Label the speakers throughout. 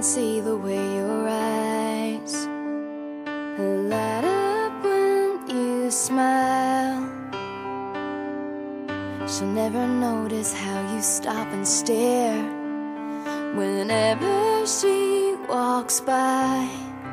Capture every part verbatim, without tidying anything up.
Speaker 1: can't see the way your eyes light up when you smile. She'll never notice how you stop and stare whenever she walks by.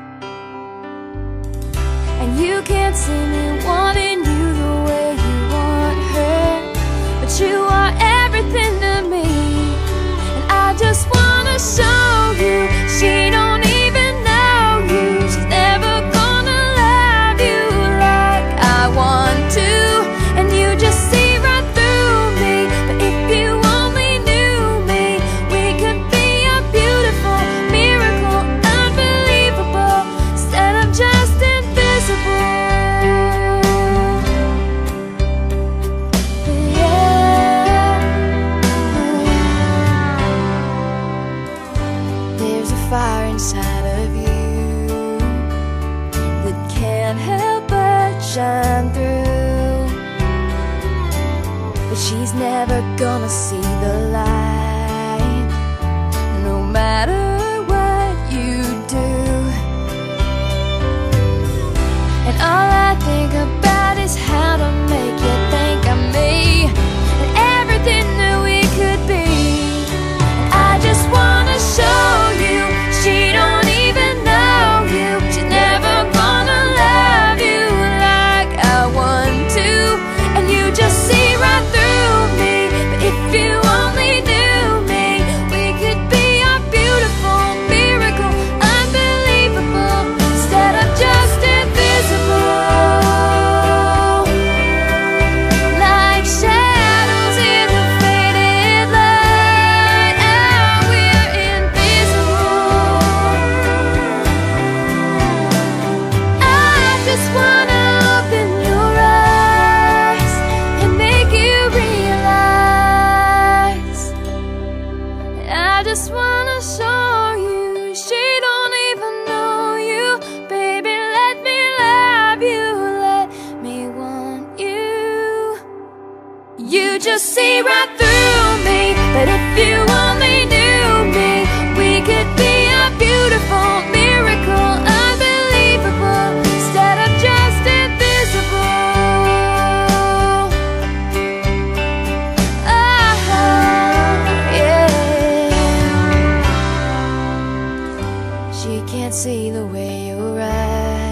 Speaker 1: And you can't see me wanting you the way you want her, but you are everything to me. And I just wanna show you she don't even know you. She's never gonna love you like I want to. And you just see right through me. But if you only knew me, we could be a beautiful miracle, unbelievable, instead of just invisible. Fire inside of you that can't help but shine through, but she's never gonna see the light, no matter what you do. And all I think about is how to make you think of me and everything that we could be. And I just wanna show you she don't even know you. She's never gonna love you like I want to. And you just see right through me. But if you only knew me, we could be a beautiful miracle, unbelievable, instead of just invisible. Like shadows in the faded light, oh, we're invisible. Just wanna open your eyes and make you realize. I just wanna show you she don't even know you. Baby, let me love you, let me want you. You just see right through me. But if you only knew me, we could be a beautiful miracle, unbelievable, instead of just invisible. Oh, yeah. She can't see the way your eyes